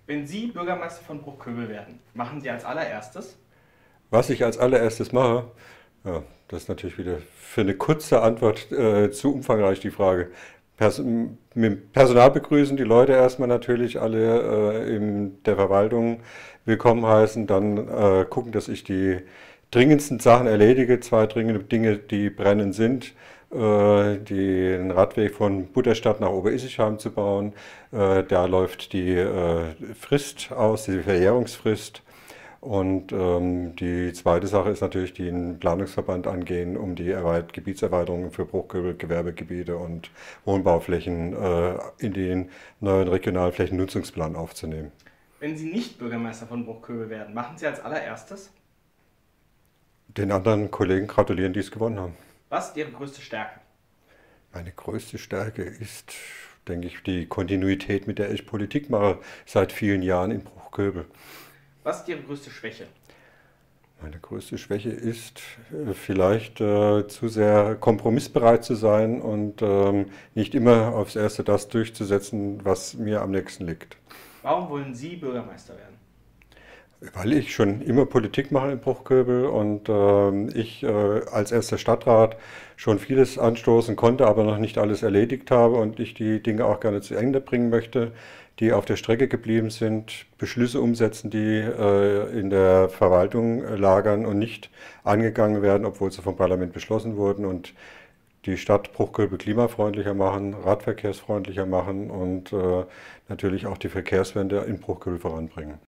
Wenn Sie Bürgermeister von Bruchköbel werden, machen Sie als allererstes? Was ich als allererstes mache, ja, das ist natürlich wieder für eine kurze Antwort zu umfangreich die Frage. Mit dem Personal begrüßen, die Leute erstmal natürlich alle in der Verwaltung willkommen heißen, dann gucken, dass ich die dringendsten Sachen erledige, zwei dringende Dinge, die brennend sind. Den Radweg von Butterstadt nach Oberissigheim zu bauen. Da läuft die Frist aus, die Verjährungsfrist. Und die zweite Sache ist natürlich den Planungsverband angehen, um die Gebietserweiterungen für Bruchköbel, Gewerbegebiete und Wohnbauflächen in den neuen Regionalflächennutzungsplan aufzunehmen. Wenn Sie nicht Bürgermeister von Bruchköbel werden, machen Sie als allererstes? Den anderen Kollegen gratulieren, die es gewonnen haben. Was ist Ihre größte Stärke? Meine größte Stärke ist, denke ich, die Kontinuität, mit der ich Politik mache, seit vielen Jahren in Bruchköbel. Was ist Ihre größte Schwäche? Meine größte Schwäche ist vielleicht zu sehr kompromissbereit zu sein und nicht immer aufs Erste das durchzusetzen, was mir am nächsten liegt. Warum wollen Sie Bürgermeister werden? Weil ich schon immer Politik mache in Bruchköbel und ich als erster Stadtrat schon vieles anstoßen konnte, aber noch nicht alles erledigt habe und ich die Dinge auch gerne zu Ende bringen möchte, die auf der Strecke geblieben sind, Beschlüsse umsetzen, die in der Verwaltung lagern und nicht angegangen werden, obwohl sie vom Parlament beschlossen wurden und die Stadt Bruchköbel klimafreundlicher machen, radverkehrsfreundlicher machen und natürlich auch die Verkehrswende in Bruchköbel voranbringen.